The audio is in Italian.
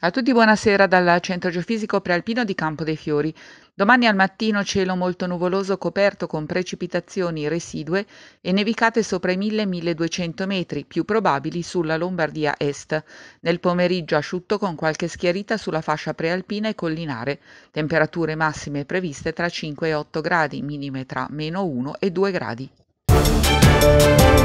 A tutti buonasera dal Centro Geofisico Prealpino di Campo dei Fiori. Domani al mattino cielo molto nuvoloso coperto con precipitazioni residue e nevicate sopra i 1000-1200 metri, più probabili sulla Lombardia Est. Nel pomeriggio asciutto con qualche schiarita sulla fascia prealpina e collinare. Temperature massime previste tra 5 e 8 gradi, minime tra -1 e 2 gradi.